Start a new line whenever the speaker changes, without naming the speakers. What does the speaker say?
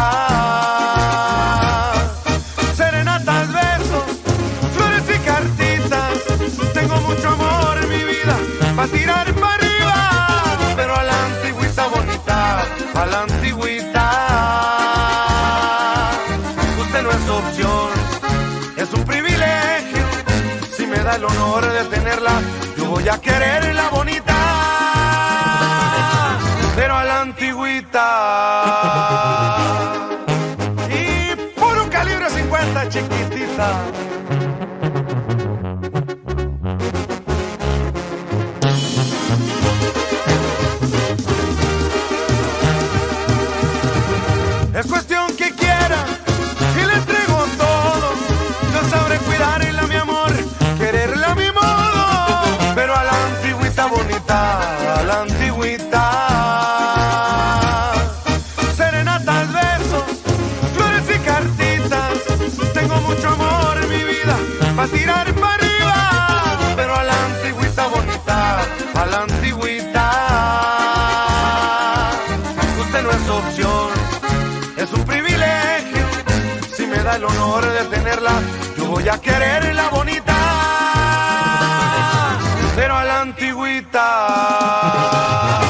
Serenatas, besos, flores y cartitas. Tengo mucho amor en mi vida pa' tirar para arriba, pero a la antigüita bonita, a la antigüita. Usted no es opción, es un privilegio. Si me da el honor de tenerla, yo voy a quererla bonita, pero a la antigüita. Y puro calibre 50, chiquitita. Es cuestión que quiera y le entrego todo. Yo sabré cuidarla, mi amor, quererla a mi modo, pero a la antigüita bonita, a la antigüita. Serenatas, besos, flores y cartitas. Tengo mucho amor en mi vida pa' tirar para arriba, pero a la antigüita bonita, a la antigüita. Usted no es opción, es un privilegio. Si me da el honor de tenerla, yo voy a quererla bonita, pero a la antigüita.